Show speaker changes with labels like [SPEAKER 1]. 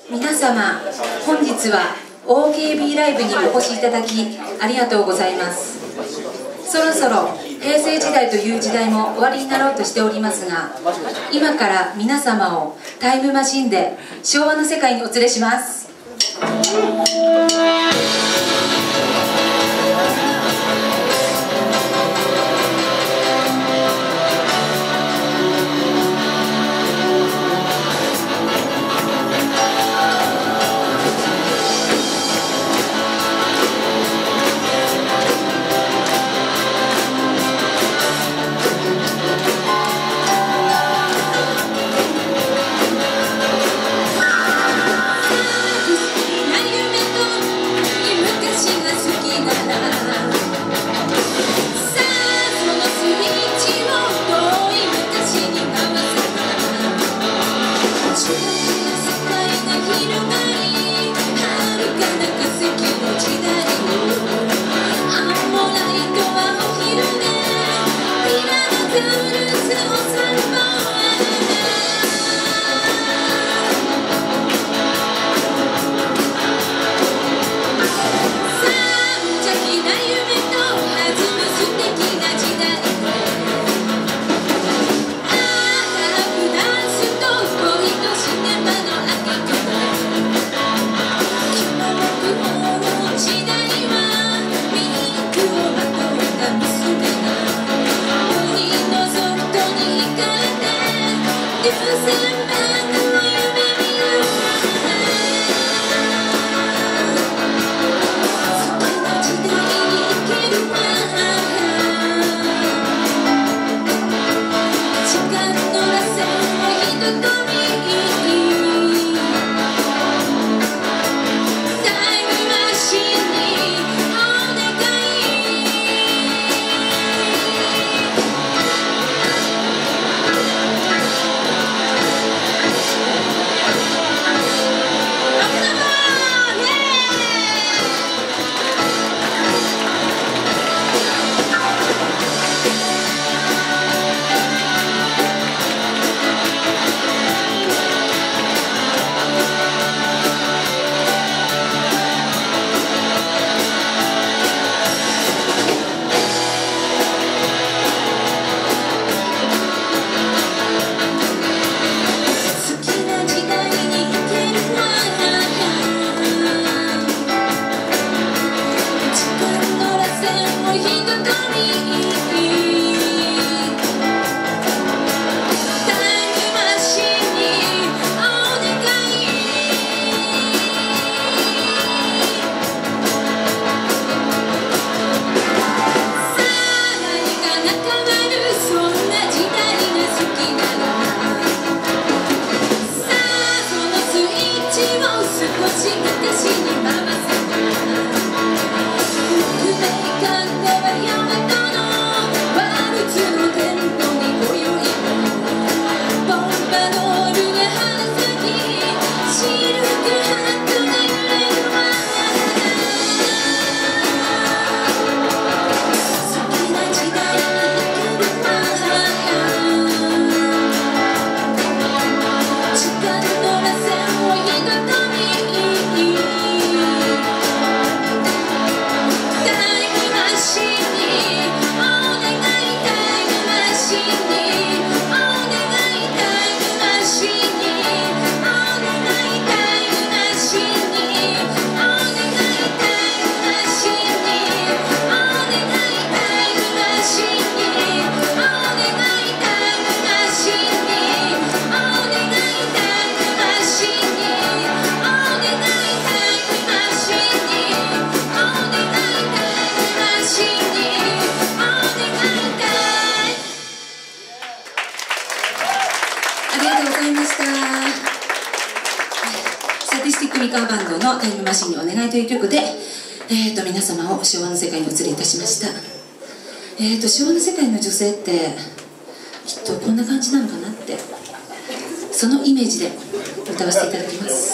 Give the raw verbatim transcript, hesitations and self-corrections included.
[SPEAKER 1] 皆様、本日は オーケービー ライブにお越しいただきありがとうございます。そろそろ平成時代という時代も終わりになろうとしておりますが、今から皆様をタイムマシンで昭和の世界にお連れします。ミカーバンドのタイムマシンにお願いという曲で、えー、と皆様を昭和の世界にお連れいたしました。えー、と昭和の世界の女性ってきっとこんな感じなのかなって、そのイメージで歌わせていただきます。